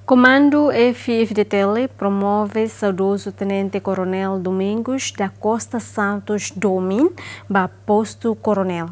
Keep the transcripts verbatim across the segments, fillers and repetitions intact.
Komandu F F D T L promove Saudozu Tenente Coronel Domingos da Costa Santos DOMIN para Postu Coronel.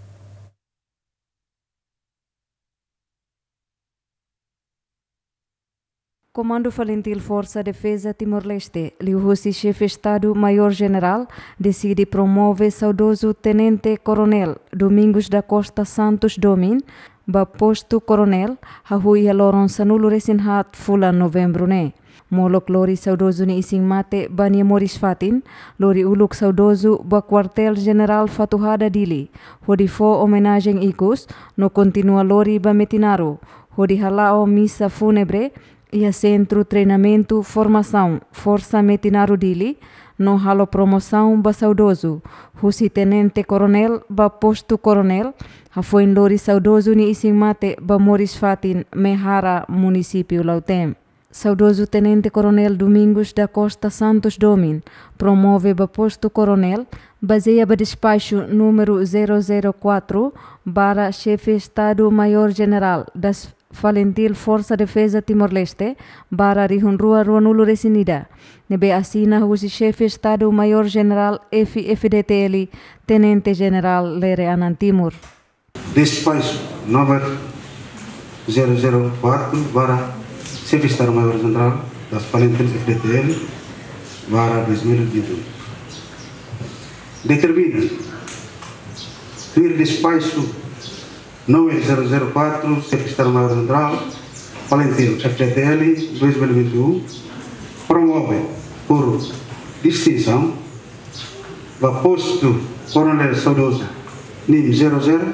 Comando Falentil Força Defesa Timor-Leste, Liu-Hussi Chefe Estado-Maior-General, decide promover Saudozu Tenente Coronel Domingos da Costa Santos DOMIN ba Postu Coronel, hahui haloron sanulu resin hat fulan novembro ne. Molok lori Saudozu ni ising mate bani moris fatin, lori uluk Saudozu ba Quartel General Fatuhada Dili, hodi fo homenagem ikus, no continua lori ba Metinaro, hodi halao missa funebre, ia Centro Treinamento Formação Força Metinaro Dili, no halo promoção ba Saudozu, Hussi Tenente Coronel ba Postu Coronel, hafoin lori Saudozu ni ising mate ba moris fatin mehara município Lautem. Saudozu Tenente Coronel Domingos da Costa Santos DOMIN promove ba Postu Coronel, baseia ba despacho número zero zero quatro barra Chefe Estado-Maior-General das Falentil Força Defesa Timor-Leste barra Rihunrua Ruanulu Resinida. Nebe assina Hussi Chefe Estado-Maior-General F F D T L Tenente General Lere Anantimur. Despacho número zero zero quatro barra Chefe Estado-Maior-General das Falentil F F D T L barra dois mil e vinte e um. Determina vir despacho número zero zero quatro, Chefe Estado-Maior-General, Falentil F F D T L dois mil e vinte e um, promove por distinção o Postu Coronel Saudozu N I M zero zero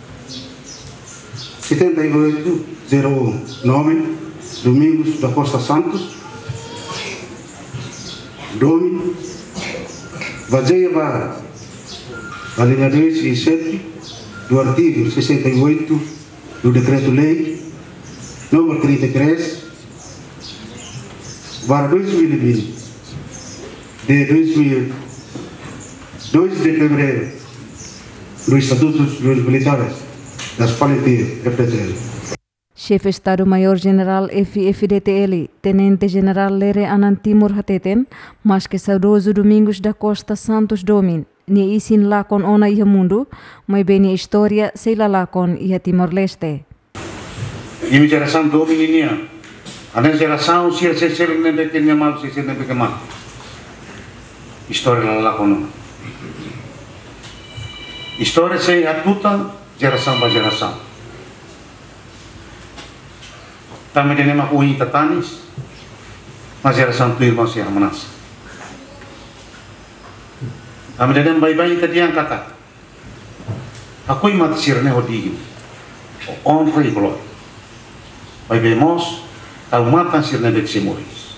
sete oito zero um, nome Domingos da Costa Santos, DOMIN, baseia para a linha dois e sete do artigo sessenta e oito do Decreto-Lei número trinta e três barra dois mil e vinte, de dois de fevereiro, do Estatuto dos Militares das Falentil F F D T L. Chefe Estado-Maior-General F F D T L, Tenente General Lere Anantimur Hateten, mas que Saudozu Domingos da Costa Santos DOMIN, ni isin lakon ona iha mundo, mai bem história sei la lakon iha Timor-Leste. Imi geração DOMIN ini, a geração se se se nem de tinha mal se se nem de mal. História la lakon. História sei a tuta geração ba geração. Também temos o Itatanis, mas geração tu irmão se amanas. Também temos bye-bye tadi yang kata. Aku imat sirne hodi, honra e glória. Bye-bye mos, tau mata sirne beksi moris.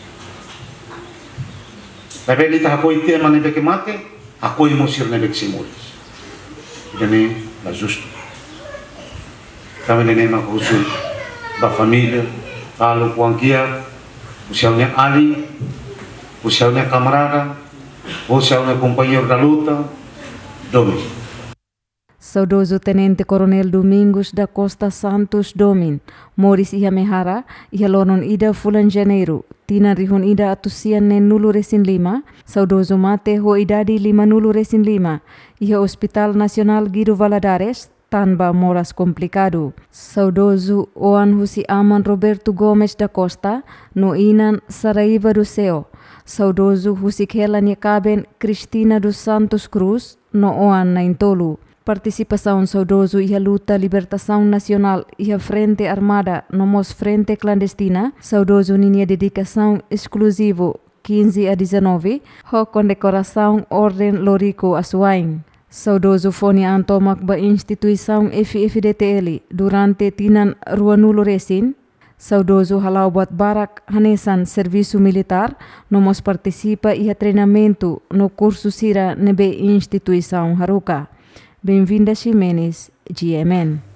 Bye-bye lita aku ite mane beke mate, aku imo sirne beksi moris. Jadi la justo. Também temos o usul ba família. Kalau kuangkia, usianya ali, usianya camarada, usianya companheiro da luta, DOMIN. Saudozu Tenente Coronel Domingos da Costa Santos DOMIN, moris iha mehara, iha lonon ida fulan janeiro, tina rihon ida atusian nen nulu resin lima, Saudozu mate ho idadi lima nulu resin lima, iha Hospital Nasional Guido Valadares, tanpa moras complicado. Saudozu oan Hussi aman Roberto Gomes da Costa, no inan Saraiva do Céu. Saudozu Hussi kelan yakaben Cristina dos Santos Cruz, no oan na intolu. Participação Saudozu iha luta libertação nacional iha frente armada no mos frente clandestina, Saudozu ninia dedicação exclusivo quinze a dezenove, ho condecoração Ordem Lorico Asuain. Saudozu foni antomak ba instituição F F D T L durante tinan ruanulo resin. Saudozu halau buat barak hanesan serviço militar, nomos participa iha treinamento no curso sira nebe instituição haruka. Bem-vinda Ximenes, G M N.